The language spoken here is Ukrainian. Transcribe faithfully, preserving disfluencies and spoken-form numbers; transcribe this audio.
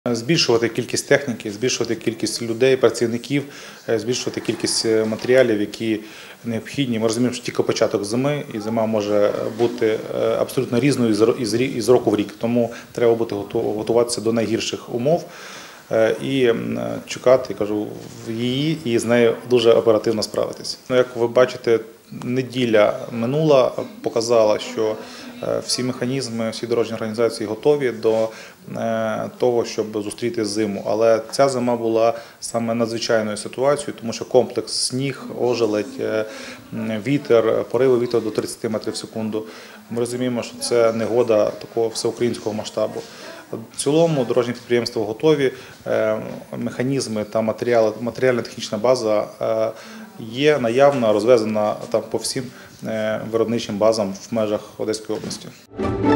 Збільшувати кількість техніки, збільшувати кількість людей, працівників, збільшувати кількість матеріалів, які необхідні. Ми розуміємо, що тільки початок зими, і зима може бути абсолютно різною із року в рік. Тому треба бути готуватися до найгірших умов і чекати, кажу, її і з нею дуже оперативно справитися. Як ви бачите, неділя минула, показала, що всі механізми, всі дорожні організації готові до того, щоб зустріти зиму. Але ця зима була саме надзвичайною ситуацією, тому що комплекс сніг, ожеледь, вітер, пориви вітру до тридцяти метрів в секунду. Ми розуміємо, що це негода такого всеукраїнського масштабу. В цілому дорожні підприємства готові, механізми та матеріально-технічна база є наявна, розвезена там по всім виробничим базам в межах Одеської області.